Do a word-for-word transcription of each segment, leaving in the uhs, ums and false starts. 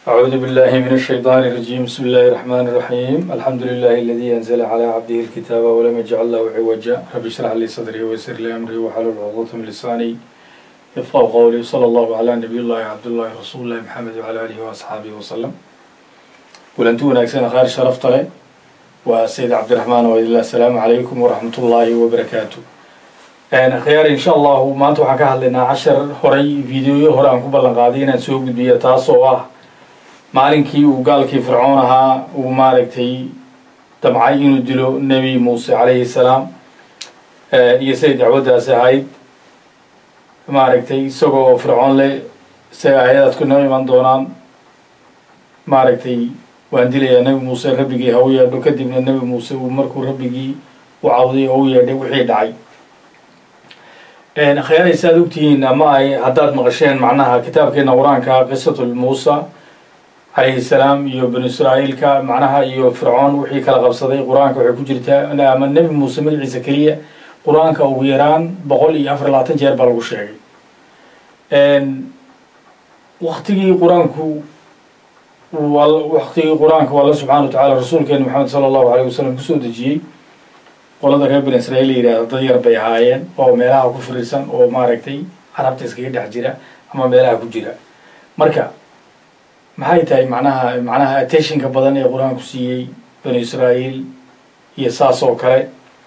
أعوذ بالله من الشيطان الرجيم. بسم الله الرحمن الرحيم. الحمد لله الذي أنزل على عبده الكتاب ولم يجعل له عوجا. رب اشرح لي صدري ويسر لي أمري واحلل عقدة من لساني يفقهوا قولي. صلى الله على نبي الله عبد الله رسول الله محمد وعلى آله وأصحابه وسلم. ولنتو wanaagsan qaar sharafta leh waa Sayyid Cabdiraxmaan wa ilaa salaamu calaykum wa rahmatullahi wa barakaatuh. Een khiyaar insha Allah maanta waxaan ka hadlaynaa cashar horay fiidiyo hore aan ku ballan qaaday inaan soo gudbiyo taas oo ah maalinkii uu gaalkii fircoon ahaa uu maaragtay damcay inuu dilo nebi muuse calayhi salaam iyo say dacwaddaas ahayd maaragtay isagoo fircoon leh say aayadaad ku noo iman doonaan maaragtay waan dilayaa nebi muuse rabbigii ha u yeedho. kadibna nebi muuse uu markuu rabbigii u cawday oo u yeedhay wixii dhacay. khayaaray saad ogtihiin ama ay haddaad maqasheen macnaha kitaabkeena qur-aanka qisatul muusa عليه السلام iyo banu israa'iilka macnaha iyo fircoon wixii kala qabsaday quraanka waxay ku jirtaa ama nabi muuse magaciisa kaliya quraanka ugu yaraan boqol iyo afar iyo labaatan jeer baa lagu sheegay. een waqtigii quraanku wal waqtigii quraanka wala subhanahu wa ta'ala rasuulkeena Muhammad sallallahu alayhi wasallam ku soo dejiyay qolada reer banu israa'iil yiraahdo dad yar bay ahaayeen oo meelaha ku firisan oo maaragtay carabta iskaga dhex jira ama meelaha ku jira. marka maxay tahay macnaha macnaha attentionka badan ee quraanku siiyay bani israa'iil iyo saas oo kale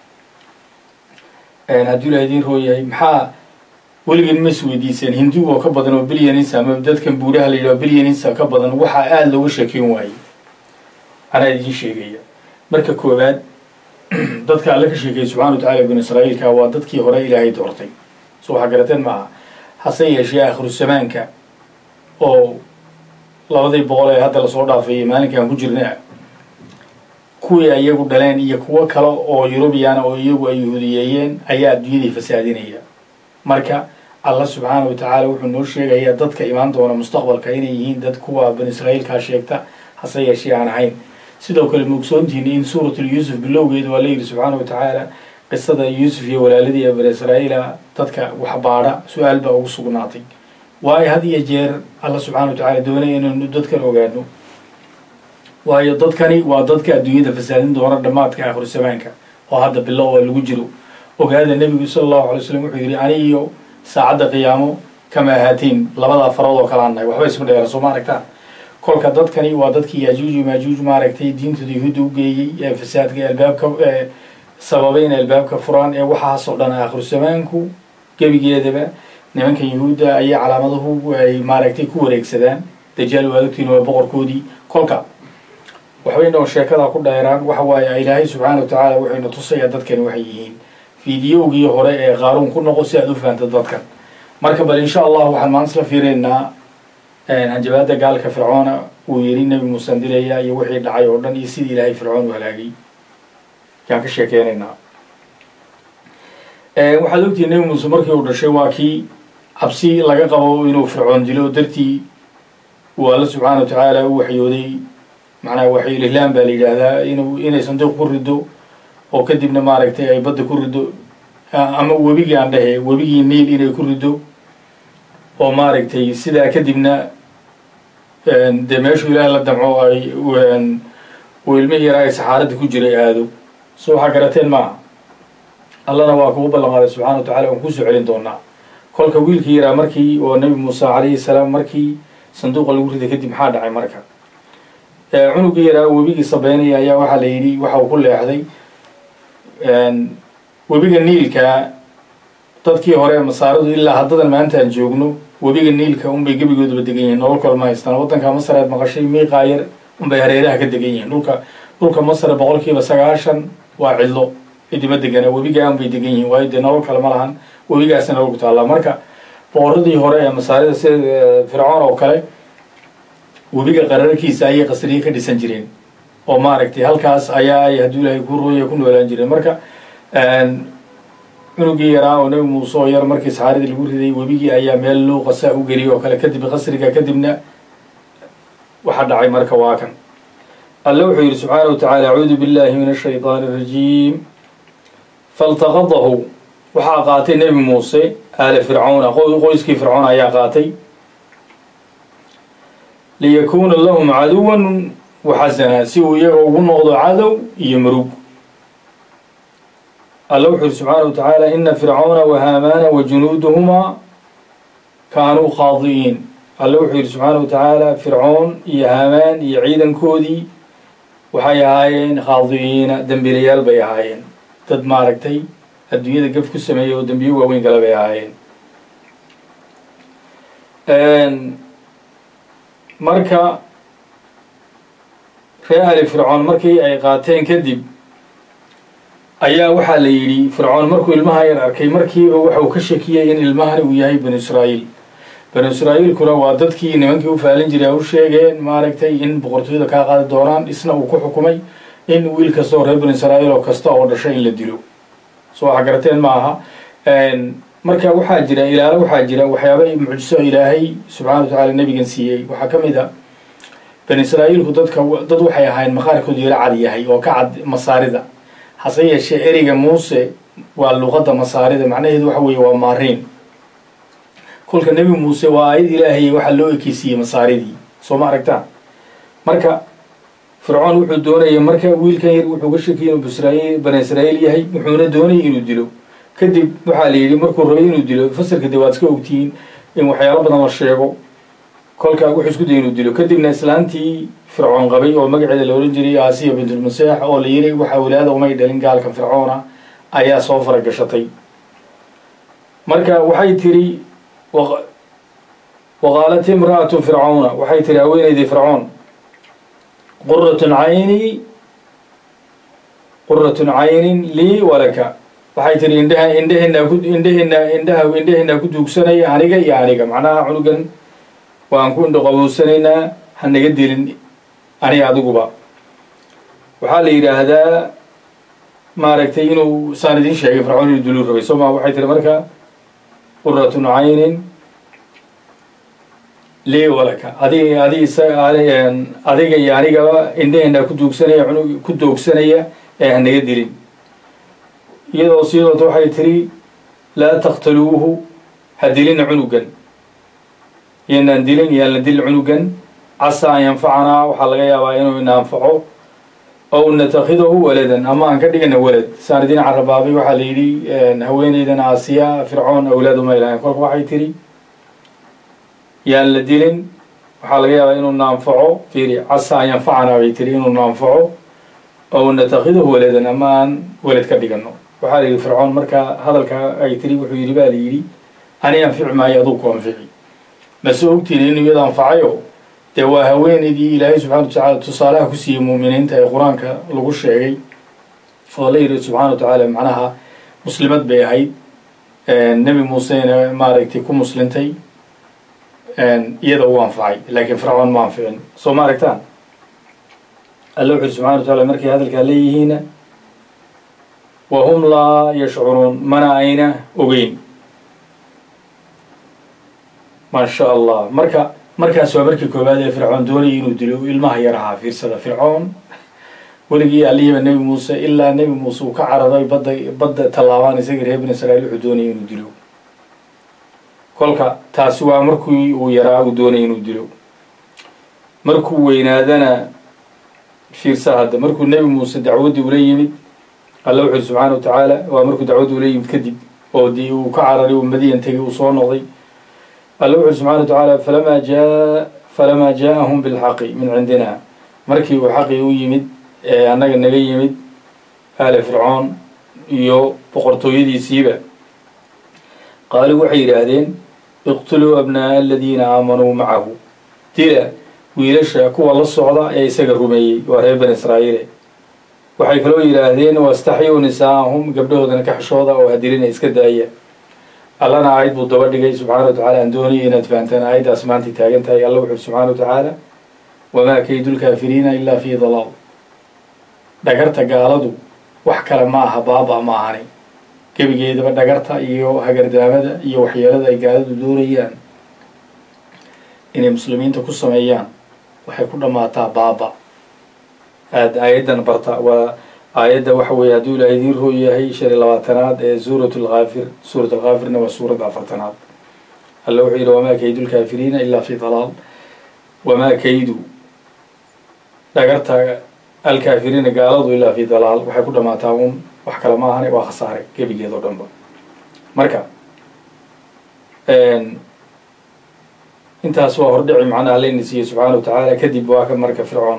een haddii la idin rooyahay maxaa weligeed ma isweydiiseen hindu oo ka badan oo bilyanis ama dadkan buuraha la yidhaho bilyanis ka badan waxaa aada looga sheekeyn waayey anaa idiin sheegaya. marka koowaad dadka alle ka sheekayay subxana wa tacala bani israa'iilka waa dadkii hore ilaahay doortay soo waxaa garateen maaha. hase yeeshee aakhiru zamaanka oo labadii boqol ee hadda lasoo dhaafay maalinkaan ku jirna kuwii iyagu dhaleen iyo kuwo kale oo Yurubiyan oo iyagu ay yahuudiyeeyeen ayaa adduunyada fasaadinaya. marka Allah subhanahu wa ta'ala wuxuu noo sheegayaa dadka imaan doona mustaqbalka inay yihiin dad kuwa bani israa'iilka sheegta hase yeeshee aan ahayn. sidoo kale mugsoontiin in suuratul yuusuf bilowgeedu waa leeyahay subhanahu wa ta'ala qisada yuusuf iyo walaaladii bani israa'iila dadka wax baara su'aal baa ugu sugnaatay waayo had iyo jeer alla subxaana wa tacaala doonaya inaynu dadkan ogaano waayo dadkani waa dadka adduunyada fasaadin doona dhammaadka aakhiru zamaanka oo hadda bilow oo lagu jiro. ogaada nebigu sala allahu alay wasalam wuxuu yidhi ani iyo saacadda qiyaamo kama ahaatiin labadaa farood oo kalaan nahay waxba isma dheera soo ma aragtaan. kolka dadkani waa dadkii yaajuuj iyo maajuuj maaragtay diintooda yuhuudda u geeyey ee fasaadka albaabka ee sababay in albaabka furaan ee waxaasoo dhan aakhiru zamaanku gebigeedaba nimanka yuhuudda ayay calaamaduhu ay maaragtay ku wareegsadaan. dajaal waa ogtiin waa boqorkoodii. kolka waxbay noo sheekada ku dheeraan waxa waaye ilaahay subxaana wa tacaala wuxuuna tusayaa dadkani waxay yihiin fiidiyowgii hore ee qaaruun ku noqo si aad u fahanto dadkan. marka bal insha allah waxaan maanta isla fiireynaa hanjabaada gaalka fircoona uu yidhi nebi muuse dilaya iyo wixii dhacay oo dhan iyo sidii ilaahay fircoon u halaagay yaan ka sheekeynaynaa. waxaad ogtihiin nebi muuse markii uu dhashay waa kii cabsi laga qabo inuu fircoon dilo dartii uu alla subxaana wa tacaala u waxyooday macnaha waxyulihlaan baa la yidhaahdaa inuu inay sanduuq ku rido oo kadibna maaragtay ay badda ku rido ama webigii aan dhahe webigii niil inay ku rido oo maaragtay sidaa kadibna dee meeshuu ilaahay la damco ay uu ilmihii yaraa ay saxaaradda ku jiray aado. so waxaa garateen maaha allana waa kugu ballan qaaday subxana wa tacala waan kusoo celin doonaa. kolka wiilkii yaraa markii oo nebi muuse calayhi salaam markii sanduuqa lagu riday kadib maxaa dhacay marka cunugii yaraa webigii sabeynaya ayaa waxaa la yidhi waxa uu ku leexday webiga niilka. dadkii hore masaaradu ilaa haddadan maanta aan joogno webiga niilka unbay gebigoodaba degan yihiin nolol kale ma haystaan. waddanka masar aad maqashay miiqaa yar unbay hareeraha ka degan yihiin. dhulka dhulka masar boqolkiiba sagaashan waa cidlo idima degana webiga unbay degan yihiin waayo dee nolol kale ma lahan webigaasna nolol ku taallaa. marka boqoradii hore ee masaarida sida fircoon oo kale webiga qararkiisa ayay qasriye ka dhisan jireen oo maaragtay halkaas ayaa ay hadduu ilaahay ku rooya ku noolaan jireen. marka cunugii yaraa oo nebi muuse oo yar markii saxaaradii lagu riday webigii ayaa meel luuqa saa u geliyay oo kale kadib qasriga kadibna waxa dhacay marka waa kan alle wuxuu yidhi subxaana wa tacaala acuudu billahi min ashaytaani arajiim faltaqadahu waxaa qaatay nebi muuse aala fircauna qoyskii fircoon ayaa qaatay liyakuuna lahum caduwan waxasana si uu iyaga ugu noqdo cadow iyo murug. alla wuxuu yidhi subxaanahu wa tacaala ina fircauna wahaamaana wajunuuduhumaa kaanuu khaadi'iin. alla wuxuu yidhi subxaanahu wa tacaala fircoon iyo haamaan iyo ciidankoodii waxay ahaayeen khaadi'iina dembiilayaal bay ahaayeen, dad maaragtay adduunyada gaf ku sameeya oo dembiyo waaweyn kale bay ahaayeen. marka reer ali fircoon markii ay qaateen kadib ayaa waxaa la yidhi fircoon markuu ilmaha yar arkay markiiba waxa uu ka shakiyay in ilmahani uu yahay banu israa'iil. banu israa'iilkuna waa dadkii nimankii u faalin jiray u sheegeen maaragtay in boqortooyada kaa qaadi doonaan, isna uu ku xukumay in wiil kasta oo reer banu israa'iil oo kasta oo dhashay in la dilo. soo waxa garateen ma aha. marka waxaa jira ilaalo waxaa jira waxyaaba mucjiso ilaahay subxaana wa tacaala nabigan siiyey. waxaa ka mid a bani israa'iilku dadka dad waxay ahaayeen maqaarkoodu yaro cad yahay oo ka cad masaarida, hase yeeshee ereyga muuse waa luqadda masaarida, macnaheedu waxa weeye waa maariin. kolka nebi muuse waa aayad ilaahay waxaa loo ekeysiiyey masaaridii. soo ma aragtaan? marka fircoon wuxuu doonayay marka wiilkan yar wuxuu ka shakiyay inuu bisraaiil bani israa'iil yahay, wuxuuna doonayay inuu dilo. kadib waxaa la yidhi markuu rabay inuu dilo, fasalka dee waad iska ogtihiin in waxyaalo badan la sheego. kolka wuxuu isku dayay inuu dilo. kadibna islaantii fircoon qabay oo magaceeda la ohan jiray aasiya bintulmaseex oo la yidhi waxa walaada umay dhalin gaalka fircoona ayaa soo fara gashatay. marka waxay tiri waqaalat imra'atu fircauna, waxay tiri haweenaydii fircoon quratun cayni quratun caynin lii walaka, waxay tiri indhaha indhaheenaa ku indhaheenaa indhaha indhaheenaa ku duugsanaya aniga iyo aniga, macnaha cunugan waan ku indhaqabowsanaynaa hanaga dilin aniga adiguba. waxaa la yidhaahdaa maaragtay inuu saan idiin sheegay fircoon inuu duluu rabay soo maa. waxay tiri marka quratun caynin lii walaka, adig adig adiga iyo anigaba indhaheenaa ku duugsanaya cunug ku doogsanaya ee hanaga dilin. iyadoo sidoota waxay tiri laa taqtaluuhu, ha dilina cunugan, iyanaan dilin yaan la dilin cunugan, casaa an yanfacanaa, waxaa laga yaabaa inuu ina anfaco, ow natakhidahu waladan, ama aan ka dhigana walad. saan idiin carabaabay waxaa la yidhi haweeneydan aasiya fircoon awlaad uma ilahayn. kolka waxay tiri yaan la dilin, waxaa laga yaabaa inuu na anfaco. fiiri casaa an yanfacanaa bay tiri, inuu na anfaco, ow natakhidahu waladan, ama aan walad ka dhigano. waxaa la yidhi fircoon marka hadalka ay tiri wuxuu yidhi baa la yidhi ani anfici maayo aduu ku anfici. mase ogtiin inuu iyada anfacayo dee waa haweeneydii ilaahay subxana wa tacaala tusaalaha ku siiyey muuminiinta ee qur-aanka lagu sheegay oo la yidhi subxana wa tacaala macnaha muslimad bay ahayd, nebi muusena maaragtay ku muslintay, iyada uu anfacay, laakiin fircoon ma anficin. soo ma aragtaan? alla wuxu yidhi subxana wa tacaala markay hadalkaa leeyihiina wahum laa yashcuruun, mana ayna ogeyn. maa sha allah. marka markaas waa markii koowaad ee fircoon doonayay inuu dilo ilmaha yar ahaa. fiirsada fircoon weligii alihiba nebi muuse ilaa nebi muuse uu ka cararay badda badda tallaabaan isagii reer bani israa'iil wuxuu doonayay inuu dilo. kolka taasi waa markii uu yaraa uu doonayay inuu dilo. markuu weynaadana fiirsa hadda markuu nebi muuse dacwaddii ula yimid, alla wuxu yidhi subxaana wa tacaala waa markuu dacwaddii ula yimid kadib oo dii uu ka cararay uu madiyan tegay uu soo noqday. alla wuxu yidhi subxana wa tacaala falamaa jaa falamaa jaaahum bilxaqi min cindina, markii uu xaqii u yimid ee annaga naga yimid aala fircoon iyo boqortooyadiisiiba, qaaluu waxay yidhaahdeen iqtuluu abnaa'a aladiina aamanuu macahu, dila wiilasha kuwa la socda ee isaga rumeeyey, waa reer bani israa'iile. waxay kaloo yidhaahdeen wastaxyuu nisaa'ahum, gabdhahoodana ka xishooda oo hadilina iska daaya. allana aayad buu daba dhigay subxaana wa tacaala. aan doonaya inaad fahantaan aayaddaas maantay taagan tahay. alla wuxu subxaana wa tacaala wamaa kaydulkaafiriina ilaa fii dalaal, dhagarta gaaladu wax kale ma aha, baaba ma ahani. gebigeedaba dhagarta iyo hagardaamada iyo waxyeelada ay gaaladu doonayaan inay muslimiinta ku sameeyaan waxay ku dhammaataa baaba. aad aayaddan barta waa aayadda waxa weeye hadduu ilaahay idiin roo yahay shan iyo labaatanaad ee suurat alkaafir. suurat alkaafirna waa suuradda afartanaad. alla wuxuu yidhi wamaa kaydulkaafiriina ilaa fii dalaal. wamaa kaydu dhagarta alkaafiriina gaaladu ilaa fi dalaal waxay ku dhamaataa un wax kale ma ahane waa khasaare gebigeed oo dhanba. marka intaas waa hordhici macnaha layna siiyey subxaana wa tacaala. kadib waa ka marka fircoon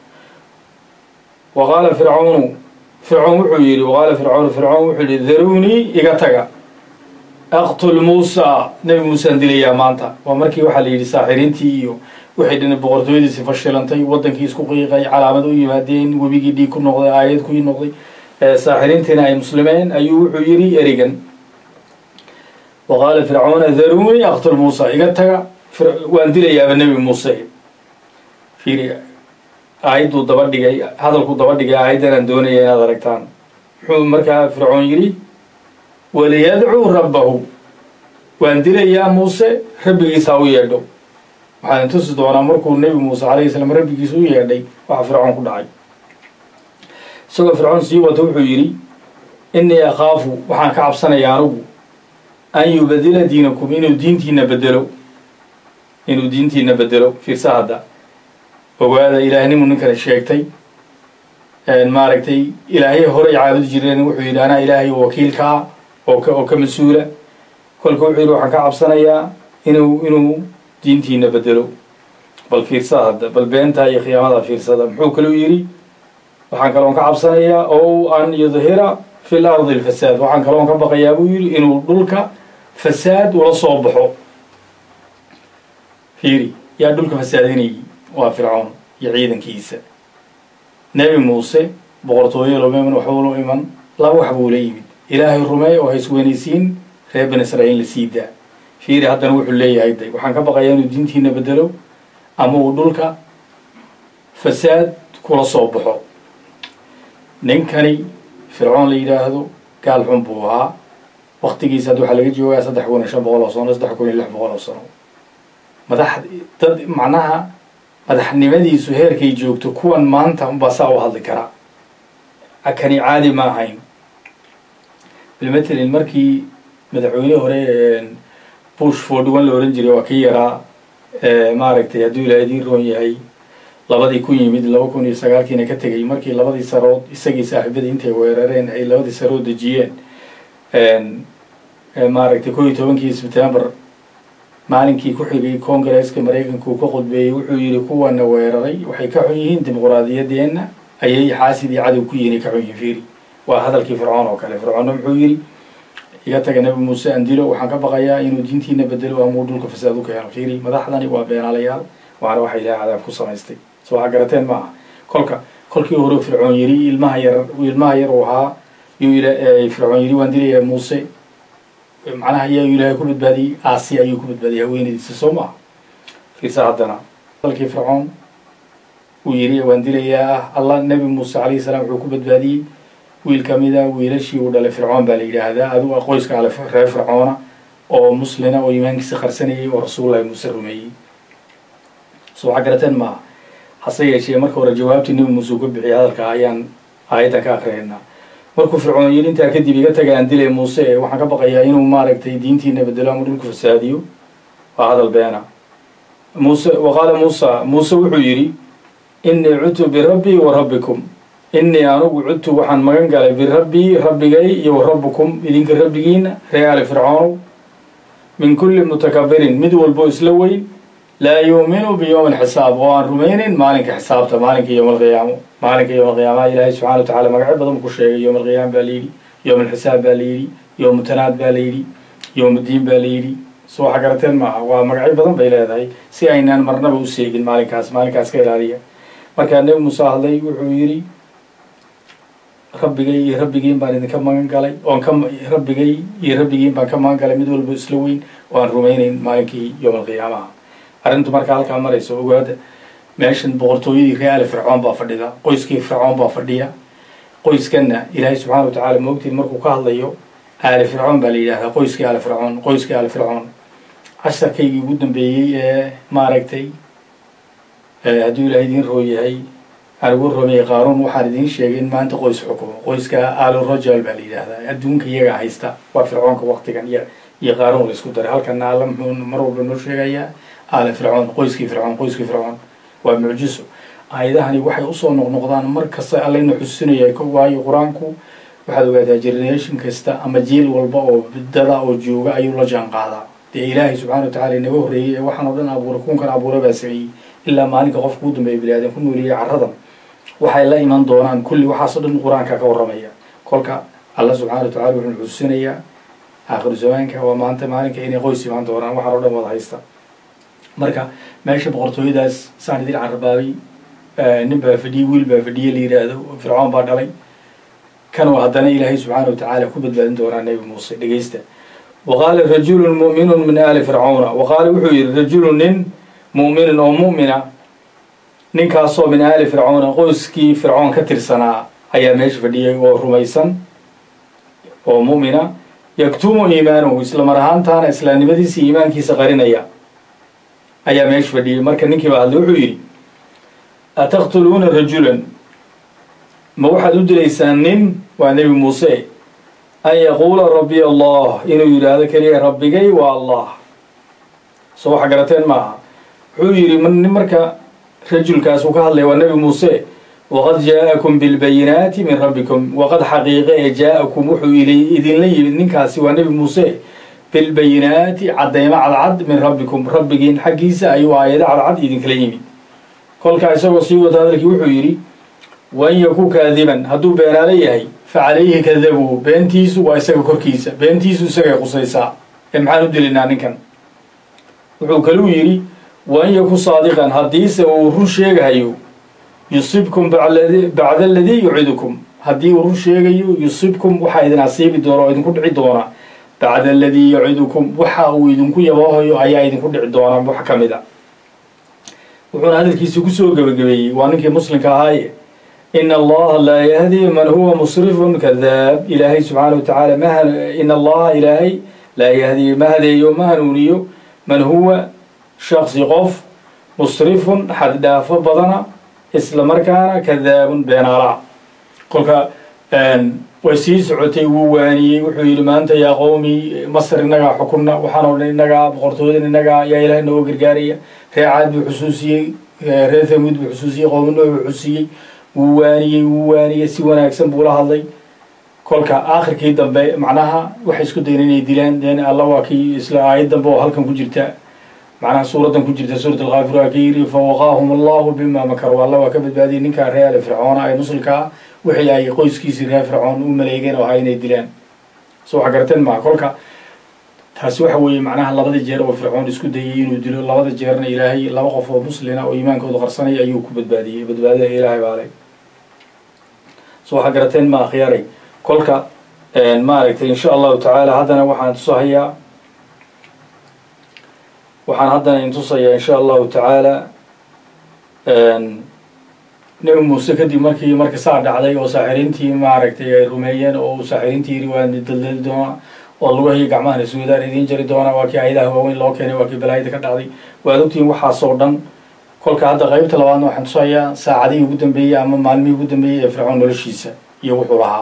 waqaala fircaunu fircoon wuxuu yidhi waqaala fircaunu fircoon wuxuu yidhi daruunii iga taga aqtul muusa nebi muusaan dilayaa maanta. waa markii waxaa la yidhi saaxiriintii iyo waxay dhina boqortooyadiisi fashilantay waddankii isku qiiqay calaamad u yimaadeen webigii dhiig ku noqday aayad ku noqday saaxiriintiina ay muslimeen ayuu wuxuu yidhi erigan waqaala fircauna daruunii aqtul muusa iga taga waan dilayaaba nebi muuse. fiiri aayadduu daba dhigay hadalkuu daba dhigay aayaddan aan doonaya inaad aragtaan. muxuu markaa fircoon yidhi waliyadcuu rabbahu waan dilayaa muuse rabbigiisa ha u yeedho. waxaan tusi doonaa markuu nebi muuse calayhi salaam rabbigiisa u yeedhay waxa fircoon ku dhacay. isagoo fircoon sii wata wuxuu yidhi innii akhaafu waxaan ka cabsanayaa anugu an yubadila diinakum inuu diintiina bedelo inuu diintiina bedelo. fiirsa hadda ogaada ilaahnimu ninkana sheegtay maaragtay ilaahay horay caabudi jireen wuxuu yidhi anaa ilaahay wakiilkaa oo ka oo ka mas-uula. kolka wuxuu yidhi waxaan ka cabsanayaa inuu inuu diintiina bedelo. bal fiirsa hadda bal beentaa iyo khiyaamada fiirsada. muxuu kaluu yidhi waxaan kaloon ka cabsanayaa ow an yudhira fi l ardi lfasaad. waxaan kaloon ka baqayaa buu yidhi inuu dhulka fasaad ula soo baxo. fiiri yaa dhulka fasaadinayay waa fircoon iyo ciidankiisa. nebi muuse boqortooyo loma iman waxba ula iman laba wax buu la yimid ilaahay rumeey oo haysweynaysiin reer bani israa'iil la sii daa. fiiri haddana wuxuu leeyahay day waxaan ka baqayaa inuu diintiina bedelo ama uu dhulka fasaad kula soo baxo. ninkani fircoon la yidhaahdo gaal xun buu ahaa. waktigiisa hadda waxaa laga joogaa saddex kun iyo shan boqol oo sano saddex kun iyo lix boqol oo sano. madax dad macnaha madaxnimadiisu heerkay joogto kuwan maanta unbaa saa u hadli karaa. kani caadi ma ahayn. bilmatelin markii madaxweyne hore bush forty-one la oran jiray waa kii yaraa maaragtay hadduu ilaahay idiin roon yahay labadii ku yimid laba kun iyo sagaalkiina ka tegay markii labadii sarood isagii saaxiibadii intay weerareen ay labadii sarood dejiyeen maaragtay kow iyo tobankii sebtembar maalinkii ku xigay koongareeska maraykanku ka khudbeeyey wuxuu yidhi kuwana weeraray waxay ka xun yihiin dimuqraadiyadeenna ayay xaasidii cadow ku yihiin ay ka xun yihiin. fiiri waa hadalkii fircoon oo kale. fircoonna muxuu yidhi iga taga nebi muuse aan dilo waxaan ka baqayaa inuu diintiina bedelo amuu dhulka fasaad u keeno. fiiri madaxdani waa beenaalayaal waana waxa ilaahay cadaab ku samaystay. soo waxaa garateen ma aha. kolka kolkii hore fircoon yidhi ilmaha yar ilmaha yar uu ahaa yuu fircoon yidhi waan dilayaa muuse macnaha ayaa ilaahay ku badbaadiyey aasiya ayuu ku badbaadiyey haweenadiisa soo maaha. fiirsa haddana dalkii fircoon uu yidhi waan dilayaa allah nebi muuse calayhi salaam wuxuu ku badbaadiyey wiil ka mida wiilashii uu dhalay fircoon baa la yidhaahdaa adugu qoyska ale reer fircoona oo muslina oo iimaankiisa qarsanayay oo rasuulullahi muuse rumeeyey. soo waxaa garateen maaha. hase yeeshee marka hore jawaabtii nebi muuse uu ka bixiyay hadalka ayaan aayaddan ka akhriyaynaa. markuu fircoon yidhi intaa kadib iga taga aan dilay muuse waxaan ka baqayaa inuu maaragtay diintiina bedelo ama dhulku fasaadiyo. waa hadal beena. muuse waqaala muusa muuse wuxuu yidhi innii cudtu birabbii wa rabbikum innii anugu cudtu waxaan magan galay birabbii rabbigay iyo wa rabbukum idinka rabbigiina ree ali fircoonow min kulli mutakabirin mid walbo isla weyn laa yuuminu biyowmi alxisaab oo aan rumaynin maalinka xisaabta maalinka yowma alqiyaamo. maalinka yowma alqiyaamaha ilaahay subxana wa tacala magacyo badan ku sheegay. yowma alqiyaama baa layidhi yowma alxisaab baa layidhi yowma tanaad baa layidhi yowma diin baa layidhi. soo waxa garateen maaha. waa magacyo badan bay leedahay si aynaan marnaba u seegin maalinkaas maalinkaas ka ilaaliya. markaa nebi muuse hadlay wuxuu yidhi rabbigay iyo rabbigiin baan idinka magan galay oon ka rabbigay iyo rabbigiin baan ka magan galay mid walbo isla weyn oo aan rumaynayn maalinkii yowma alqiyaamaha. arrintu markaa halkaa marayso ogaada meeshan boqortooyadii ree ali fircoon baa fadhida qoyskii fircoon baa fadhiya. qoyskanna ilaahay subxaana wa tacaala moogtiin markuu ka hadlayo aali fircoon baa la yidhahdaa qoyskii ali fircoon qoyskii ali fircoon. casharkaygii ugu dambeeyey ee maaragtay hadduu ilaahay idiin roo yahay aan ugu roomiyey qaaruun waxaan idiin sheegay in maanta qoys xukumo. qoyska aali rajal baa la yidhaahdaa adduunka iyagaa haysta waa fircoonka waktigan iyo iyo qaaruun la isku daray. halkana alla muxuu mar walba noo sheegayaa aala fircoon qoyskii fircoon qoyskii fircoon waa mucjiso aayadahani waxay usoo noqnoqdaan mar kasta allayna xusinaya waayo qur-aanku waxaad ogaataa generation kasta ama jiil walba oo dada oo jooga ayuu la jaan qaadaa dee ilaahay subxana wa tacala inaga horreeyey ee waxaan oo dhan abuuray kuunkan abuura baa sameeyey ilaa maalinka qofka ugu dambeeya bini aadan ku nooliyey carradan waxay la iman doonaan kulli waxaasoo dhan qur-aanka ka warramaya kolka alla subxana wa tacala wuxuu xusinayaa aakhiru zamaanka waa maanta maalinka inay qoys imaan doonaan waxaan oo dhan wada haysta marka meesha boqortooyadaas saan idin carrabaabay nin baa fadhiyey wiil baa fadhiye la yidhaahdo fircoon baa dhalay kan oo haddana ilaahay subxaana wa tacaala ku badbaadin doonaa nebi muuse dhegeysta waqaala rajulun mu'minun min aali fircauna waqaala wuxuu yidhi rajulun nin mu'minun oo mu'mina ninkaasoo min aali fircauna qoyskii fircoon ka tirsanaa ayaa meesha fadhiyay oo rumaysan oo mu'mina yaktumu iimaanahu isla mar ahaantaana islaamnimadiisa iimaankiisa qarinaya ayaa meesha fadhiyay marka ninkii baa hadlay wuxuu yidhi ataqtuluuna rajulan ma waxaad u dilaysaan nin waa nebi muuse an yaquula rabbiy allah inuu yidhaahdo keliya rabbigay waa allah soo waxa garateen maaha wuxuu yidhi nin marka rajulkaas uu ka hadlaya waa nebi muuse waqad jaa-akum bilbayinaati min rabbikum waqad xaqiiqe ee jaa-akum wuxuu idinla yimid ninkaasi waa nebi muuse bilbayinaati caddaymo cadcad min rabbikum rabbigiin xaggiisa ayuu aayado cadcad idinkala yimid kolkaa isagoo sii wata hadalkii wuxuu yidhi wain yakuu kaadiban hadduu beenaalo yahay fa calayhi kadabuu beentiisu waa isaga korkiisa beentiisu isagay qusaysaa ee maxaan u dilinaa ninkan wuxuu kaluu yidhi wain yaku saadiqan haddiise uu run sheegahayo yusibkum bacda aladii yucidukum haddii uu run sheegayo yusibkum waxaa idin asiibi doona oo idinku dhici doona bacda aladii yacidukum waxa uu idinku yaboohayo ayaa idinku dhici doona wax ka mid a wuxuuna hadalkiisa kusoo gebagabeeyey waa ninkii muslimka ahaaye in allaha laa yahdi man huwa musrifun kadaab ilaahay subxaana wa tacaala ma in allaha ilaahay laa yahdi ma hadeeyo ma hanuuniyo man huwa shaksi qof musrifun xaddhaafo badana isla markaana kadaabun beenaala kolka way sii socotay wuu waaniyey wuxuu yidhi maanta yaa qowmi masr innagaa xukunna waxaan oo dhan innagaa boqortooyadan innagaa yaa ilaahay nooga gargaaraya reer caad buu xusuusiyey reer thamuud buu xusuusiyey qowmi nuux buu xusuusiyey wuu waaniyey wuu waaniyey si wanaagsan buu la hadlay kolka aakhirkii dambe macnaha waxay isku dayen inay dilaan deen alla waa kii isla aayad dambe oo halkan ku jirta macnaha suuraddan ku jirta suurat alkaafir waa ka yidhi fawaqaahum allahu bima makaru alla waa ka badbaadiyey ninkaa reer ali fircoona ee muslimka ah wixii ay qoyskiisii reer fircoon u maleegeen oo ahaa inay dilaan soo waxa garateen maha kolka taasi waxa weeye macnaha labada jeer oo fircoon isku dayay inuu dilo labada jeerna ilaahay laba qof oo muslina oo iimaankooda qarsanaya ayuu ku badbaadiyey badbaadada ilaahay baa leh soo waxa garateen ma akhyaaray kolka maaragtay insha allahu tacaala haddana waxaan tusahayaa waxaan haddana intusayaa insha allahu tacaala nebi muuse kadib markii marka saa dhacday oo saaxiriintii maaragtay ay rumeeyeen oo saaxiriintii yidhi waa daldali doona oo lugahiyo gacmahana suudaan idiin jari doona waa kii ayadaha waaweyn loo keenay waa kii balaayada ka dhacday waad ogtihiin waxaasoo dhan kolka hadda qaybta labaadna waxaan tusayaa saacadihii ugu dambeeyey ama maalmihii ugu dambeeyey ee fircoon noloshiisa iyo wuxuu lahaa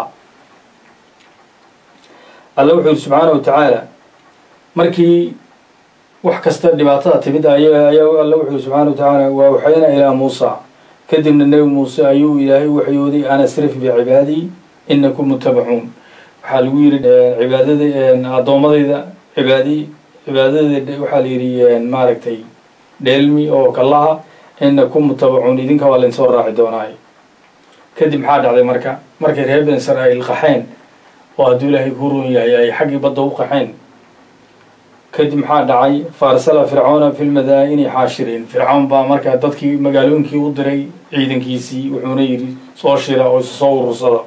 alla wuxuu yidhi subxaana wa tacaala markii wax kasta dhibaatada timid ayaa alla wuxuu yidhi subxana wa tacaala waa waxayna ilaa muusa kadibna nebi muuse ayuu ilaahay u waxyooday an asrif bicibaadii inakum mutabacuun waxaa lagu yidhi cibaadada addoommadayda cibaadi cibaadadeeda waxaa la yidhi maaragtay dheelmi oo kallaha inakum mutabacuun idinka waa lainsoo raaci doonaayo kadib maxaa dhacday marka markay reer bani israa'iil qaxeen oo hadduu ilaahay ku run yahay ay xaggii badda u qaxeen kadib maxaa dhacay faarsala fircoona fi lmadaa'ini xaashiriin fircoon baa markaa dadkii magaalooyinkii u diray ciidankiisii wuxuuna yidhi soo shira oo isu soo urursada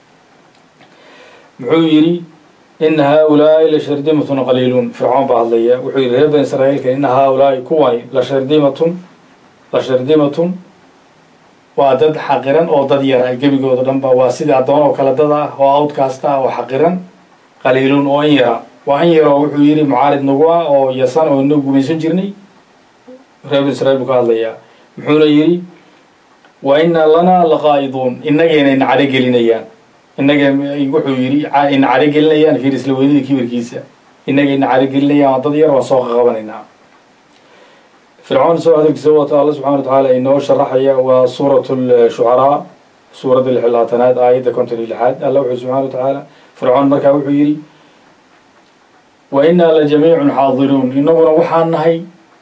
muxuu yidhi ina haa-ulaa'i la shardimatun qaliiluun fircoon baa hadlaya wuxuu yidhi reer bani israa'iilka ina haa-ulaa'i kuwani la shardimatun la shardimatun waa dad xaqiran oo dad yara gebigooda dhanba waa sidii addoon oo kale dad ah oo outcast ah oo xaqiran qaliiluun oo in yara waa in yaroo wuxuu yidhi mucaarid nagu ah oo yasan oo inagu gumaysan jirnay reer bani israiil buu ka hadlayaa muxuuna yidhi wa inaa lanaa laqaa'iduun innagayna ina cadho gelinayaan innaga wuxuu yidhi ina cadho gelinayaan fiir isla weynida kibirkiisa innaga ina cadho gelinayaan waa dad yar waan soo qaqabanaynaa فرعون سوى هذا الكسوة الله سبحانه وتعالى إنه شرحها وسورة الشعراء سورة الحلاتنات آية كنت للحد الله سبحانه وتعالى فرعون مركا وحيري وإنا لجميع حاضرون إنه روحان نهي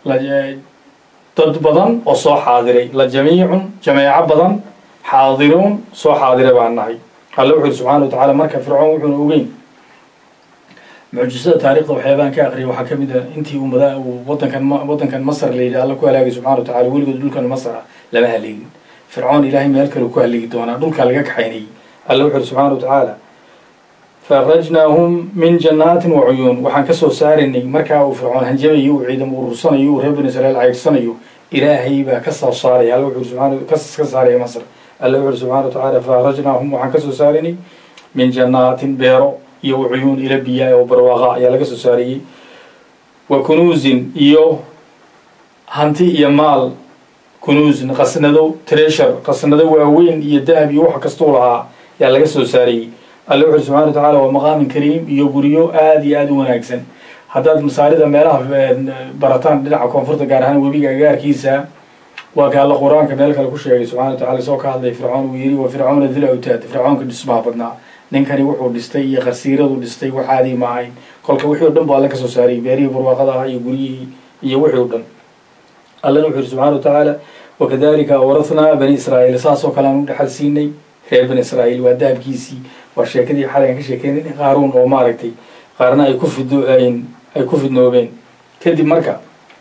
تدبضا وصو حاضري لجميع جميع بدن حاضرون صو حاضري بان نهي الله سبحانه وتعالى مركا فرعون وحنا وقين معجزة تاريخ وحيبان كأخري وحكمده أنتي ومذا ووطن كان وطن كان مصر اللي الله كوالله سبحانه وتعالى ولقوا دول كان مصر لما هلين فرعون إلهي مالك وكوالله دونا دول كان لقاك حيني الله سبحانه وتعالى فأخرجناهم من جنات وعيون وحن كسو سارني مركا وفرعون هنجمي وعيدم ورسني ورهبن إسرائيل عيسني إلهي بكسر صاري الله سبحانه كسر كسر مصر الله سبحانه وتعالى فأخرجناهم وحن كسو سارني من جنات بيرو iyo uyuun ila biyaa oo barwaaqo ayaa laga soo saariyay wa kunuuzin iyo hanti iyo maal kunuuzin qasnado treasure qasnado waaweyn iyo dahab iyo wax kasta oo lahaa ayaa laga soo saariyay Allah subhanahu wa ta'ala wa maqaamin kariim iyo guriyo aad iyo aad u wanaagsan haddaad masaarida meelaha barataan dhinaca koonfurta gaar ahaan webiga gaarkiisa waa ka Allah quraanka meel kale ku sheegay subhanahu wa ta'ala soo ka hadlay fircoon uu yiri wa fircoon dhil awtaad fircoonka dhismaha badnaa ninkani wuxuu dhistay iyo qasiiradu dhistay waxaadii ma ahayn kolka wixii dhan baa la ka soo saaray beerihi barwaaqada iyo guriyihii iyo wixii dhan Allah wuxuu subhanahu wa ta'ala wakadalika awrathna bani israa'iil saasoo kale aan u dhaxal siinay reer bani israa'iil waa daabkiisii waa sheekadii xalan ka sheekeynay qaaruun oo maaragtay qaarna ay ku fido ay ku fidnoobeen kadib marka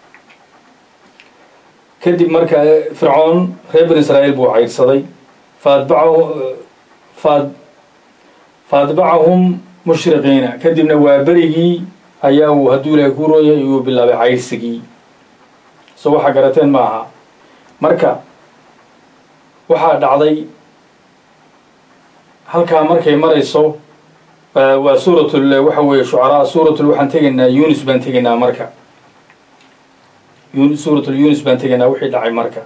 kadib marka fircoon reer bani israa'iil buu cayrsaday faadbacu faad فاتبعهم مشرقين كدبنا وابرقي أياه هدول يكوروا يو بالله بعيسقي سوى حجرتين معها مركا وحد عضي هل كان مركا مريصو وسورة الوحوي شعراء سورة الوحنتجنا يونس بنتجنا مركا يونس سورة اليونس بنتجنا وحيد عي مركا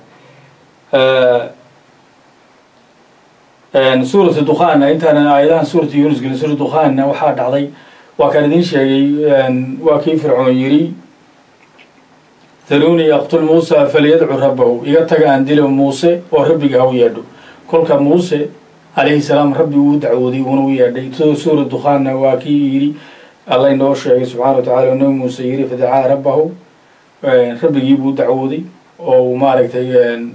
سورة الدخان أنت أنا أيضا سورة يونس قلنا سورة الدخان وحاد عضي وكان دين شيء وكيف فرعون يري ذروني يقتل موسى فليدعو ربه يقتل عن دل موسى وربك هو يده كل كان موسى عليه السلام ربي ودعو ذي ونوي يده سورة الدخان وكي يري الله إنه شيء سبحانه وتعالى إنه موسى يري فدعا ربه ربي يبو دعو ذي وما ركتي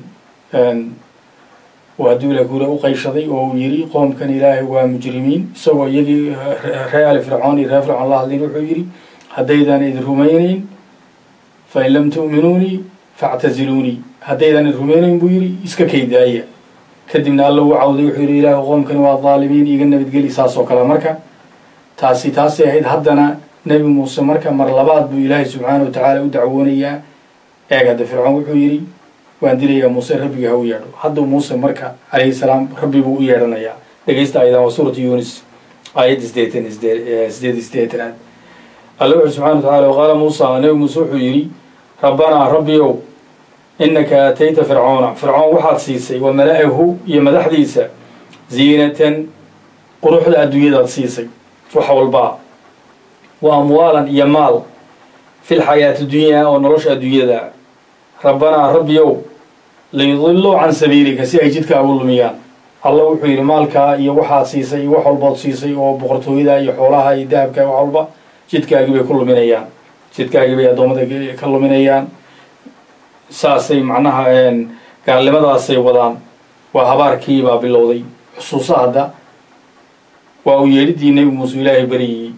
وهدول يقول أقيشضي ويري قوم كان إلهي ومجرمين سوى يجي ريال فرعون ريال فرعون الله الذي روح يري هديدان إذ رمينين فإن لم تؤمنوني فاعتزلوني هديدان إذ رمينين بيري إسكا كيدايا كدمنا الله وعوضي وحيري إله وقوم كانوا الظالمين يقلنا بتقلي ساسو كلا مركا تاسي تاسي هيد هدنا نبي موسى مركا مرلبات بو إلهي سبحانه وتعالى ودعوني إيقاد فرعون وحيري وأندري يا موسى ربي هو يارو هذا موسى مركا عليه السلام ربي بو يارنا يا لقيت أيضا وسورة يونس آية زديتين زديت زديت زديتين الله سبحانه وتعالى وقال موسى نبي موسى حيري ربنا ربيو إنك أتيت فرعون فرعون وحد سيسي وملائه يمدح ديسا زينة قروح الأدوية سيسي وحول بعض وأموالا يمال في الحياة الدنيا ونرش أدوية ربنا ربيو ليضلوا عن سبيلك سي جدك أقول ميان الله وحير مالك يوحى سيسي وحول بعض سيسي وبقرته إذا يحولها يدابك وحول جدك أقول كل من أيام جدك أقول يدومك كل من أيام ساسي معناها إن قال لماذا سيودان وهبار كيبا باللوضي خصوصا هذا ويريد النبي موسى إلهي بري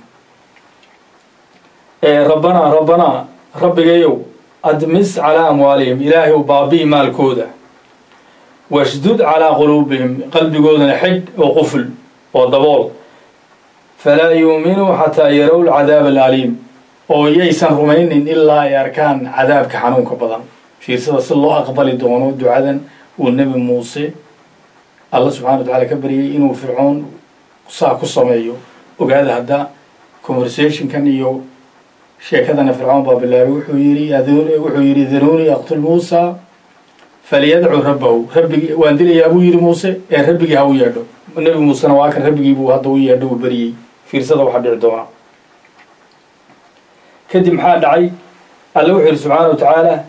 ربنا ربنا ربي جيو أدمس على أموالهم إلهي وبابي مال كودة واشدد على قلوبهم قلبي قودنا حد وقفل وضبول فلا يؤمنوا حتى يروا العذاب الأليم وييسن رمين إلا يركان عذاب كحنون كبضان في رسالة الله أقبل الدعوة دعاء والنبي موسى الله سبحانه وتعالى كبري إنه فرعون صاكو الصميو وقال هذا conversation كان يو شيء كذا فرعون باب الله وحيري يذوني وحيري ذروني يقتل موسى فليدعو ربه ربي واندلي يا أبو يري موسى يا ربي هو يدو النبي موسى نواك ربي يبو هذا ويدو بري في رسالة واحد الدعاء كدم حال عي الله سبحانه وتعالى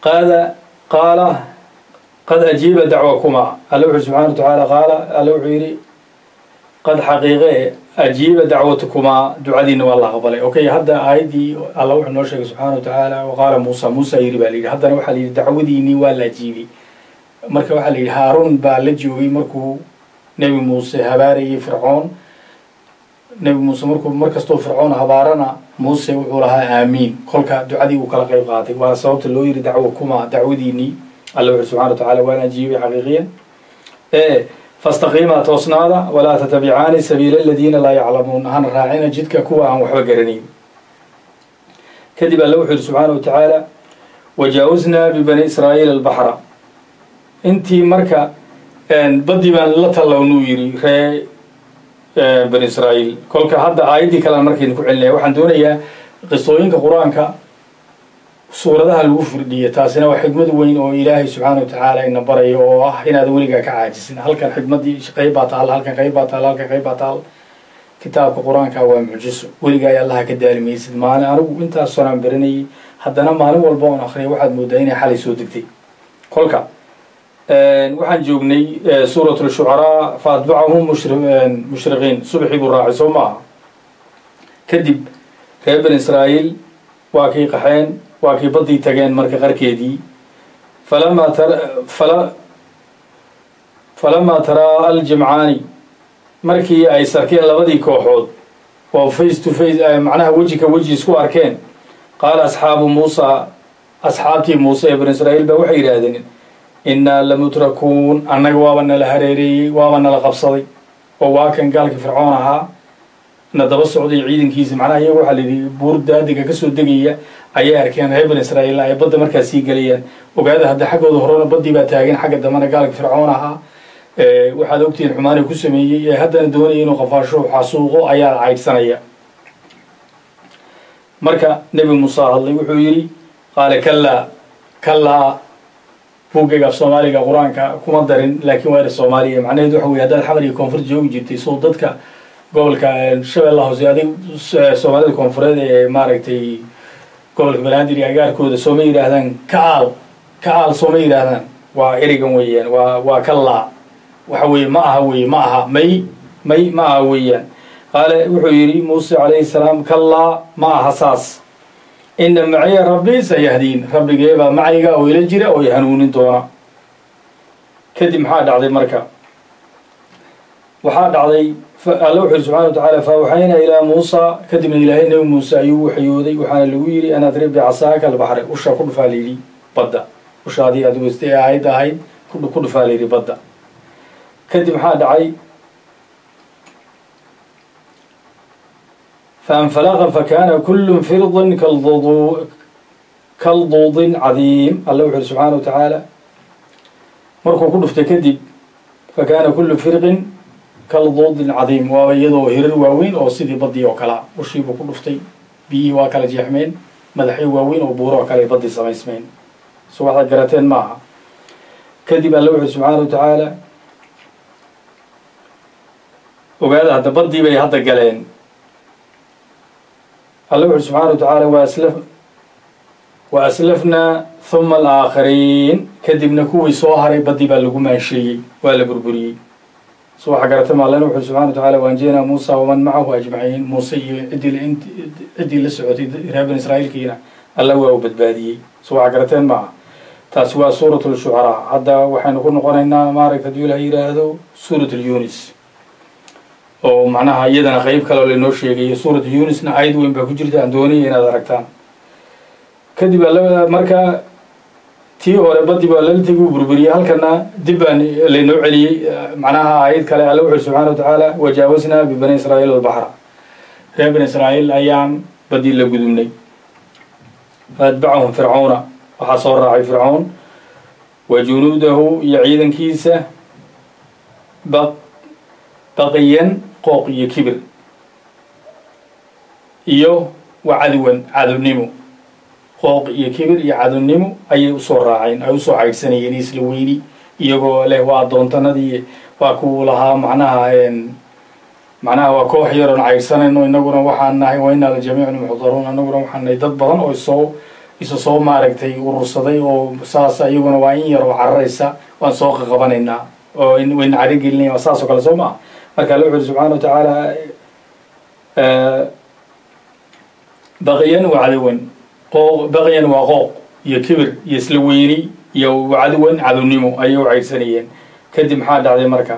قال قال قد أجيب دعوكما الله سبحانه وتعالى قال الله قد حقيقة أجيب دعوتكما دعادين والله قبلي أوكي هذا آيدي الله نوشك سبحانه وتعالى وقال موسى موسى يربالي هذا نوح لي دعوديني ولا جيبي مركو حلي هارون بالجوي مركو نبي موسى هباري فرعون نبي موسى مركو مركز تو فرعون هبارنا موسى وحولها آمين كلك دعادي وكلا قيب قاتي وصوت اللي يري دعوكما دعوديني الله سبحانه وتعالى وأنا جيبي حقيقيا إيه فاستقيما توصنادا ولا تتبعان سبيل الذين لا يعلمون هن راعينا جدك كوا عن وحبا قرنين كذب الله سبحانه وتعالى وجاوزنا ببني إسرائيل البحر انتي مركا بدي بان لطلو نويري ري بني إسرائيل كلك هذا آيدي كلام مركي نكو علنيا وحن دونيا قصوينك قرآنك suuradaha lagu firdhiyo taasina waa xigmad weyn oo Ilaahay subhanahu wa ta'ala ina barayo oo ah inaad weliga ka caajisin halkan xigmadii qayb baa taal halkan qayb baa taal halkan qayb baa taal kitaabka quraanka waa mucjiso weliga ay Allah ka daalmaysid maalin anigu inta sonaan baranay haddana maalin walba oo akhriyo waxaad moodaa inay xalay soo degtay kolka een waxaan joognay suuratul shu'ara faatba'ahum mushriqiin subhi buraaci soma kadib reer bani Israa'iil waa kii qaxeen واكي بدي تجين مركي غركيدي فلما ترى فلا فلما ترى الجمعاني مركي أي سركي لبدي كوحود وفيس تو فيس معناها وجهك وجه سكو أركين قال أصحاب موسى أصحابتي موسى بن إسرائيل بوحي رادين إنا لمتركون أنك وابنا الهريري وابنا القبصدي وواكن قال فرعونها ندب السعودي عيدن كيس معناها يروح اللي بورد دادك كسو الدقية أيه أركان هيبن إسرائيل أيه بدأ مركزي قليا وقاعد هذا حق ظهرنا بدي بتاعين حق دمنا قالك فرعونها إيه وحد وقتين حماني كسمي هذا الدوني إنه قفاشوا حاسوقه أيه عيد سنية مركا نبي موسى الله وحيري قال كلا كلا فوقك في الصومالي قرآن كمدرين لكن وين الصومالي معناه دوحوي هذا الحمل يكون فرج جو جبتي صوتك قولك شبه الله زيادة الصومالي يكون فرد ماركتي قولك بلاندري أجاركود سومي هذا كال كال سومي هذا وإريجون ويان وكلا وحوي ما هوي معها مي مي ما هويان قال وحيري موسى عليه السلام كلا ما حساس إن معي ربي سيهدين ربي جيبا معي أو يلجري أو يهنون دونا كدم حاد على مركا وحاد علي فالله سبحانه وتعالى فأوحينا إلى موسى كدم إلهي نبي موسى يوحي يودي وحان الويري أنا أضرب بعصاك البحر وشا كل فاليلي بدا وشا هذه أدوستي عيد عيد كل كل فاليلي بدا كدم حاد علي فانفلق فكان كل فرض كالضوض كالضوض عظيم الله سبحانه وتعالى مركو كل فتكذب فكان كل فرق كالضوض عظيم ويدو هير واوين او سيدي بدي او كلا وشيبو كل فتي بي وكلا جيحمين مدحي واوين او بورو كلا بدي سميسمين سو واحد قراتين معها كذب الله سبحانه وتعالى وقال هذا بدي بي هذا قالين الله سبحانه وتعالى وأسلف وأسلفنا ثم الآخرين كذبنا كوي صهري بدي بالجمع شيء ولا بربري سو حجرت مع الله سبحانه وتعالى وأنجينا موسى ومن معه أجمعين موسى عدي الانت عدي للسعودي رهب إسرائيل كينا الله هو بدبادي سو حجرتين معه تسوى سورة الشعراء هذا وحين نقول قرينا ما رأيك تديول هيرا هذا سورة اليونس oo macnaha iyadana qayb kale oo la noo sheegay suurada Yunus na aayad weyn baa ku jirta aan doonay inaad aragtaan kadib marka tii hore badii baa la tagay burburiyay halkana dib baan la noo celiyay macnaha aayad kale Allah subhanahu wa ta'ala wajaawasna bi bani Israa'iil al-bahra reer bani Israa'iil ayaan badii la gudubnay fadba'ahum fir'auna waxa soo raacay fir'aun wajunuudahu yaciidankiisa baq baqiyan قوق يكبر إيوه وعدوا عدو نمو قوق يكبر يعدو نمو أي صور راعين أي صور عيساني ينيس لويني إيوه له وعدون تندي وكو لها معناها إن معناها وكو حيرون عيسان إنه نقول وحنا وإنا الجميع محضرون نقول وحنا يدبرون أو يصو isa soo maaragtay urursaday oo saas iyaguna waa in yar oo cararaysa waan soo qaqabanaynaa oo wayna carin gelinaya saas oo kale soo maa marka alla wuxuu subxaana watacaala baqiyan wacadawan qooq baqiyan waa qooq iyo kibir iyo isla weyni iyo wacadawan cadownimo ayay u caydsanayeen kadib maxaa dhacday marka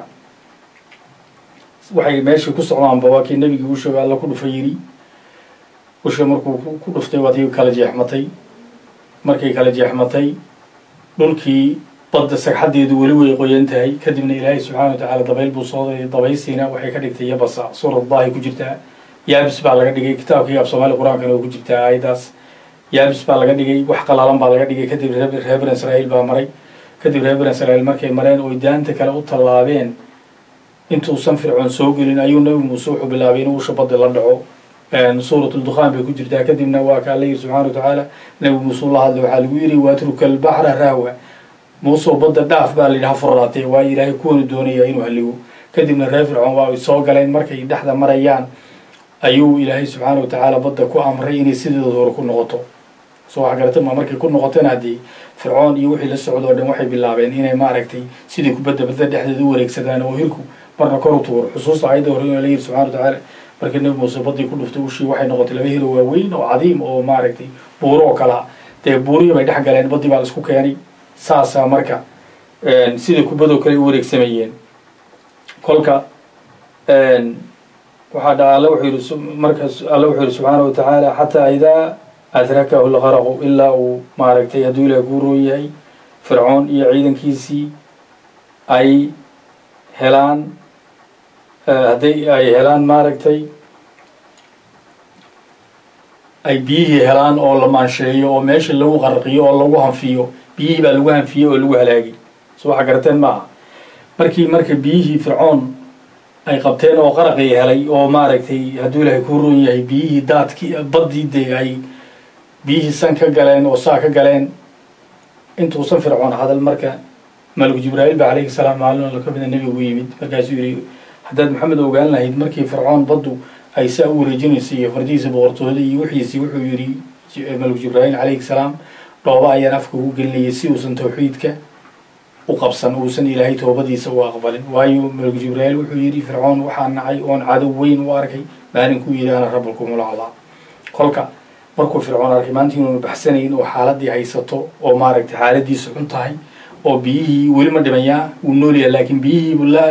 waxay meeshii ku socdaanba waa kii nebigii u sheegay alla ku dhufa yidhi usha markuu ku dhuftay waadii kala jeexmatay markay kala jeexmatay dhulkii badda sagxadeedu weli way qoyan tahay kadibna ilaahay subxaana watacaala dabayl buu sooday dabaysiina waxay ka dhigtay yabasa suuradallahi ku jirtaa yaabis baa laga dhigay kitaabkii af soomaali qur-aankana oo ku jirtaa aayadaas yaabis baa laga dhigay wax qalaalan baa laga dhigay kadib reer bani israa'iil baa maray kadib reer bani israa'iil markay mareen oy daanta kale u tallaabeen intuusan fircoon soo gelin ayuu nabi muuse wuxuu bilaabay inuu usha badda la dhaco suurat ldukhaan bay ku jirtaa kadibna waa kaa la yidhi subxana watacaala nabi muuse la hadlay waxaa lagu yidhi watruka albaxra rahwa muuseo badda dhaaf baa la yidhi ha furraatee waayo ilaahay kuwanu doonaya inuu halligo kadibna reer fircoon waa ay soo galeen markay dhexda marayaan ayuu ilaahay subxaana watacaala badda ku amray inay sideedooda hore ku noqoto soo wax garata ma markay ku noqoteen haddii fircoon iyo wixii la socdo o dhan waxay bilaabeen inay maaragtay sidii kubadda badda dhexdeeda u wareegsadaan oo hirku marna kor u tuuro xusuusta aayadda hore in la yidhi subxana watacaala markii nabi muuse baddii ku dhuftay ushii waxay noqotay laba hiro waaweyn oo cadiim oo maaragtay buuro oo kalea dee buurihii bay dhex galeen baddii baa la isku keenay saasaa marka sidai kubadoo kale u wareegsamayeen kolka waxaa dha alla wuxuu yidhi markaas alla wuxuu yidhi subxaana watacaala xataa idaa adrakahu lgaraqu ilaa uu maaragtay hadduu ilaah guuroo yahay fircoon iyo ciidankiisii ay helaan hadday ay helaan maaragtay ay biyihii helaan oo la maansheeyo oo meesha lagu qarqiyo oo lagu hanfiyo biyihii baa lagu hanfiyey oo lagu halaagay so waxa garateen maaha markii marka biyihii fircoon ay qabteen oo qaraqii helay oo maaragtay hadduu ilaahay ku roon yahay biyihii daadkii baddii dee ay biyihii san ka galeen oo saa ka galeen intuusan fircoon hadal marka maliku jibraa'iil ba calayhi salaam maalin ka mida nebigu yimid markaasuu yidhi haddaad maxamed ogaan lahayd markii fircoon baddu ay saa u wareejinaysay iyo fardihiisa boqortooda iyo wixiisii wuxuu yidhi maliku jibraa'iil calayhi salaam dhooba ayaan afka ugu gelinayay si uusan tawxiidka u qabsan uusan ilaahay toobadiisa u aqbalin waayo maliku jibraa'iil wuxuu yidhi fircoon waxaa nacay oon cadow weyn u arkay maalinkuu yidhi ana rabulkumulaclaa kolka markuu fircoon arkay maanta inuunu baxsanayn oo xaaladii haysato oo maaragtay xaaladiisu xun tahay oo biyihii weli ma dhimayaa wuu noolyaha laakiin biyihiibu la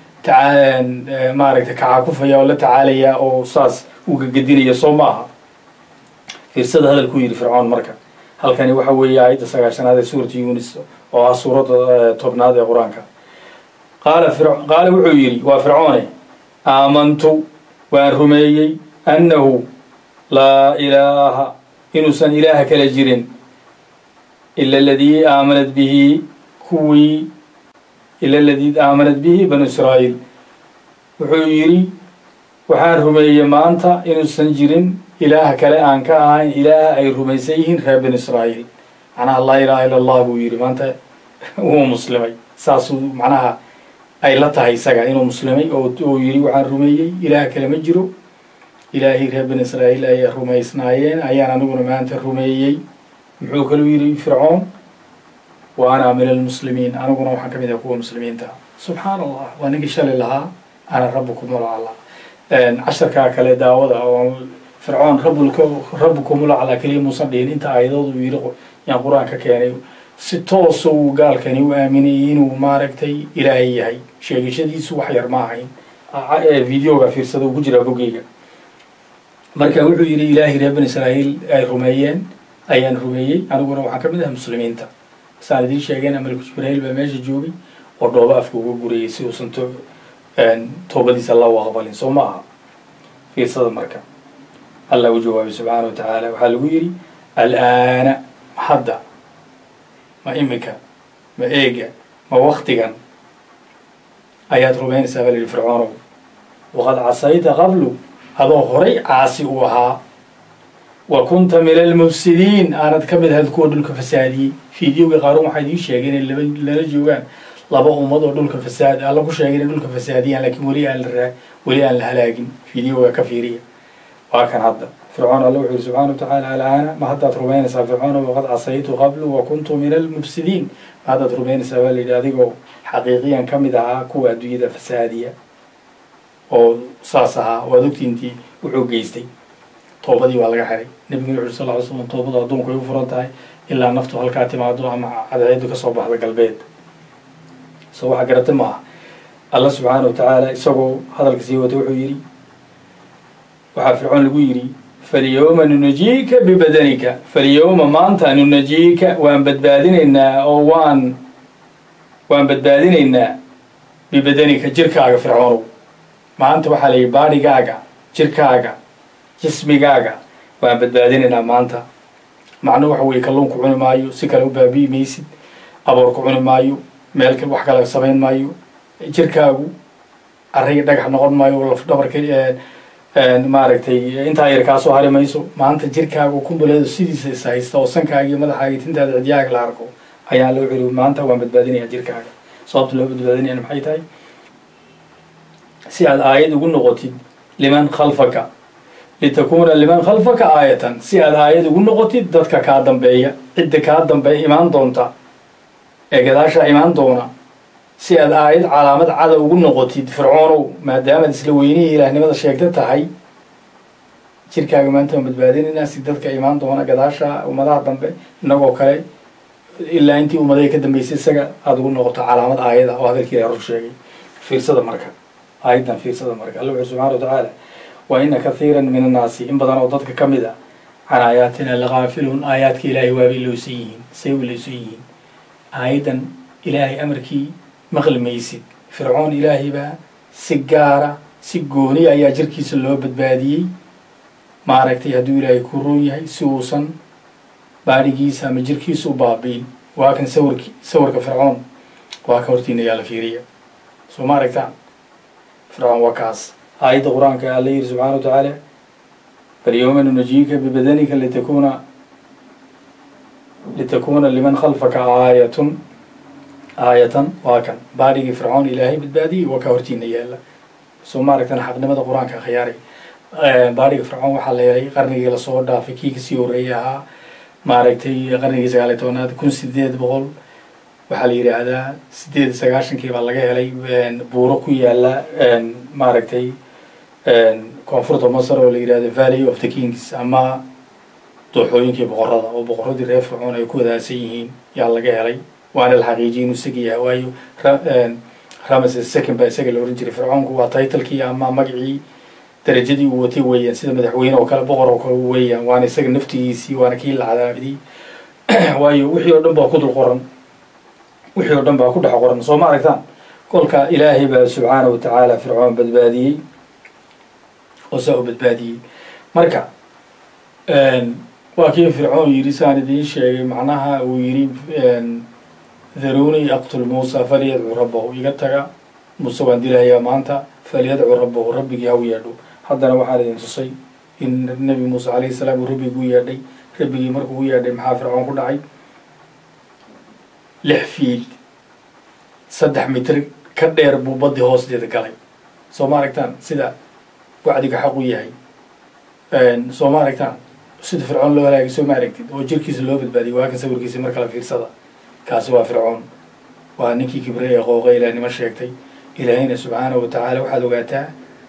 taa maaragtay kacaakufaya oo la tacaalayaa oo saas u gagadinaya soo ma aha fiirsada hadalkuu yidhi fircoon marka halkani waxa weeye aayadda sagaashanaad ee suurata yunis oo ah suuradda tobnaad ee qur-aanka qaala qaala wuxuu yidhi waa fircoone aamantu waan rumeeyey annahu laa ilaaha inuusan ilaaha kala jirin ila aladii aamanat bihi kuwii ila aladii aamanat bihi banu israa'iil wuxuu yidhi waxaan rumeeyey maanta inuusan jirin ilaaha kale aan ka ahayn ilaaha ay rumaysan yihiin reer banu israa'iil macnaha laa ilaaha illa allah buu yidhi maanta wuu muslimay saasuu macnaha ay la tahay isaga inuu muslimay oo uu yidhi waxaan rumeeyey ilaaha kale ma jiro ilaahii reer bani israa'iil ay rumaysnaayeen ayaan aniguna maanta rumeeyey muxuu kaluu yidhi fircoon wa ana min almuslimiin aniguna waxaan ka mid ahay kuwa muslimiinta subxaana allah waa ninkii shalay lahaa ana rabbukumulaclaa casharkaa kale daawada oo fircoon rabbukumulaclaa keliya muusan dhihin inta aayadoodu yidhi yaan qur-aan ka keenay si toosa uu gaalkani u aaminayay inuu maaragtay ilaahay yahay sheegashadiisu wax yar ma ahayn videoga fiirsada uu ku jiraa bogeyga marka wuxuu yidhi ilaahay reer bani israa'iil ay rumeeyeen ayaan rumeeyey aniguna waxaan ka mid ahay muslimiinta saan idiin sheegeen maliku jibraa'iil baa meesha joogay oo dhooba afka uga gurayay si uusan toobadiisa loo aqbalin soo ma aha fiirsada marka allah u jawaabay subxaana wa tacaala waxaa lagu yidhi al'aana hadda ma iminka ma eega ma waktigan ayaad rumaynaysaa baa la yidhi fircoonow waqad casayta qablu adoo horay caasi u ahaa wa kunta min almufsidiin aanad ka mid ahayd kuwa dhulka fasaadiyey fideoga qaaruun waxaa idiin sheegay inay laba lala joogaan laba ummad oo dhulka fasaad alla ku sheegay inay dhulka fasaadiyaan laakiin weli aan la raa weli aan la halaagin fideoga ka fiiriya waa kan hadda فرعون الله وحده سبحانه وتعالى الآن ما حدث ربين فرعون وقد عصيت قبل وكنت من المفسدين ما حدث ربين سوال لذلك حقيقيا كم دعا كوا أدوية فسادية أو صاصها ودكتي أنتي وعجيزتي توبة دي والله حري نبي صلى الله عليه وسلم توبة ضدهم كيف فرنتها إلا نفته هالكاتم عدوها مع عدعيدك كصوب على قلبيت سو حقرت معه الله سبحانه وتعالى يسوق هذا الكسي وتوحيري وحفرعون الويري فاليوم ننجيك ببدنك فاليوم ما أنت ننجيك وأن بدبادنا أو وان وأن بدبادنا ببدنك جركاga فرعون ما أنت وحلي باريgaaga جركاga جسمigaaga وأن بدبادنا ما أنت معناه وحوي كلونك عن مايو سكروا بابي ميسد أبورك عن مايو مالك وحكى لك سبعين مايو جركاgu array dhagax noqon maayo wala dhabarka ee maaragtay inta yar ka soo harimayso maanta jirkaagu ku buleedo sidiisa isaysta oo sankaaga iyo madaxaaga tintaada cidiyaaga la arko ayaa loo xiriyo maanta waan badbaadinayaa jirkaaga sababta loo badbaadinayo maxay tahay si aad aayad ugu noqotid liman khalfaka litakuna liman khalfaka aayatan si aad aayad ugu noqotid dadka ka dambeeya cidda ka dambeeya imaan doonta ee gadaasha imaan doona si aad aayad calaamad cada ugu noqotid fircoonow maadaama isla weynihii ilaahnimada sheegta tahay jirkaaga maanta waan badbaadinaynaa si dadka imaan doona gadaasha ummadaha dambe inagoo kale ilaa intii ummaday ka dambeysay isaga aada ugu noqoto calaamad aayada oo hadalkii ilaahay rur sheegay fiirsada marka aayadan fiirsada marka Allah wuxuu subxaanahu wa ta'aala wa inna kathiran min annaasi in badan oo dadka ka mid ah can aayaatina lagaafiluun aayaadka ilaahay waa ilowsan yihiin say u ilowsan yihiin aayadan ilaahay amarkii maqalmaysid fircoon ilaahay baa si gaara si gooni ayaa jirkiisa loo badbaadiyey maaragtay hadduu ilaahay ku roon yahay si uusan baadhigiisa ama jirkiisa u baabiin waa kan sawirki sawirka fircoon waa ka hortiina yaa la fiiriya soo ma aragtaan fircoon waa kaas aayadda qur-aanka alla yidhi subxaana wa tacaala falyawma nunajiika bibadanika litakuna litakuna liman khalfaka aayatun aayatan waa kan baadhigii fircoon ilaahay badbaadiyey waa ka hortiina yaalla soo ma aragtaan xaqnimada qur-aanka khiyaaray baadhiga fircoon waxaa la helay qarnigii lasoo dhaafay kii kasii horreeyay ahaa maaragtay qarnigii sagaaliy tobanaad kun sideed boqol waxaa la yidhaahdaa sideed iyo sagaashankii baa laga helay buuro ku yaala maaragtay koonfurta masar oo la yidhahdo valley of the kings ama dooxooyinkii boqorada oo boqoradii reer fircoon ay ku wadaasan yihiin yaa laga helay waana la xaqiijiyay inuu isaga yahay waayo Ramses second baa isaga la oran jiray fircoonku waa titlekii ama magacii darajadii uu watay weeyaan sida madaxweyne oo kale boqor oo kale weeyaan waana isaga naftigiisii waana kii la cadaabiyay waayo wixii oo dhan baa ku dul qoran wixii oo dhan baa ku dhex qoran soo ma aragtaan kolka ilaahay baa subxaana wa tacaala fircoon badbaadiyey oo saa u badbaadiyey marka waa kii fircoon yidhi saan idiin sheegay macnaha uu yidhi daruni aqtul muusa falyadcu rabbahu iga taga muuse waan dilahayaa maanta falyadcu rabbahu rabbigii ha u yeedho haddana waxaan idin tusay in nebi muuse calayhi salaam uu rabbigii u yeedhay rabbigii markuu u yeedhay maxaa fircoon ku dhacay lix fiil saddex mitir ka dheer buu baddi hoosteeda galay soo ma aragtaan sida wacdiga xaq u yahay soo ma aragtaan sida fircoon loo halaagay soo ma aragtid oo jirkiisa loo badbaadiyay waa kan sawirkiisa mar kale fiirsada kaasi waa fircoon waa ninkii kibre ee qooqa ilaahnimo sheegtay ilaahayna subxaanahu wa tacaala waxaad ogaataa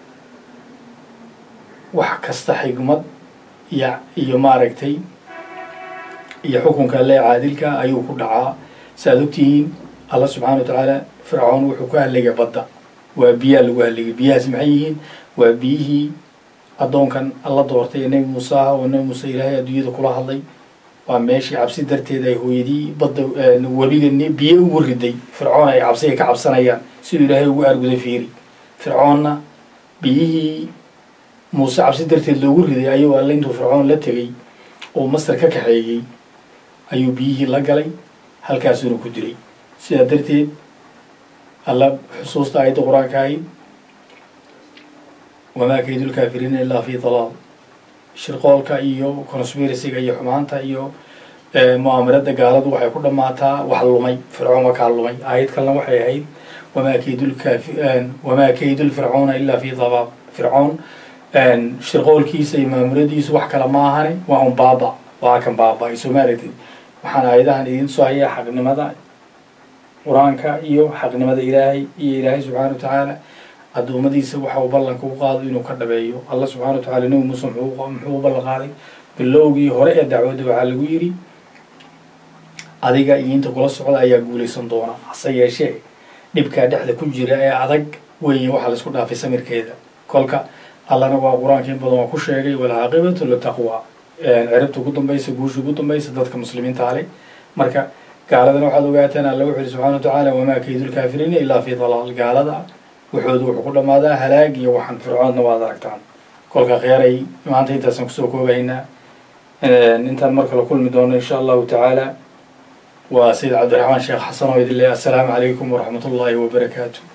wax kasta xigmad iyo iyo maaragtay iyo xukunka alle caadilka ayuu ku dhacaa saaad ogtihiin alla subxaana wa tacaala fircoon wuxuu ku halligay badda waa biyaa lagu halligay biyahaas maxay yihiin waa biyihii addoonkan alla doortay ee nebi muuse ah oo nebi muuse ilaahay adduunyada kula hadlay waa meeshii cabsi darteed ay hooyadii badda webiga biyo ugu riday fircoon ay cabsi ay ka cabsanayaan siduu ilaahay ugu aarguday fiiri fircoonna biyihii muuse cabsi darteed loogu riday ayuu alle intuu fircoon la tegey oo masar ka kaxeeyey ayuu biyihii la galay halkaasuuna ku dilay sidaa darteed alla xusuusta aayadda qur-aanka ahayd wamaa kaydu lkaafiriina ilaa fi dalaal shirqoolka iyo conspiracyga iyo xumaanta iyo mu'aamarada gaaladu waxay ku dhammaataa wax lumay fircoon waa kaa lumay aayad kalena waxay ahayd wamaa kaydu lkaafi wamaa kaydu lfircoona ilaa fi dalaal fircoon shirqoolkiisa iyo maamuladiisu wax kale ma ahani waa un baaba waa kan baaba ay soo maaragtid waxaan aayadahan idin soo hayaa xaqnimada qur-aanka iyo xaqnimada ilaahay iyo ilaahay subxaana wa tacaala addoommadiisa waxa uu ballanka u qaado inuu ka dhabeeyo allah subxana wa tacala nebi muuse muxuu u ballan qaaday bilowgii hore ee dacwadda waxaa lagu yidhi adiga iyo inta kula socda ayaa guulaysan doona hase yeeshee dhibkaa dhexda ku jira ee adag weeye waxaa laisku dhaafay samirkeeda kolka allana waa qur-aanka in badan waa ku sheegay walcaaqibatu litaqwa ciribta ugu dambaysa guusha ugu dambaysa dadka muslimiinta ale marka gaaladana waxaad ogaataan alla wuxu yidhi subxana wa tacaala wamaa kaydulkaafiriina ilaa fii dalaal gaalada wuxoodu wuxuu ku dhammaadaa halaag iyo waxaan fircoodna waad aragtaan kolka kheyray maanta intaasaan kusoo koobaynaa intaan mar kale kulmi doono insha allahu tacaala waa sayid cabdiraxmaan sheekh xasan oo idin leeyahay assalaamu calaykum waraxmat ullaahi wabarakaatu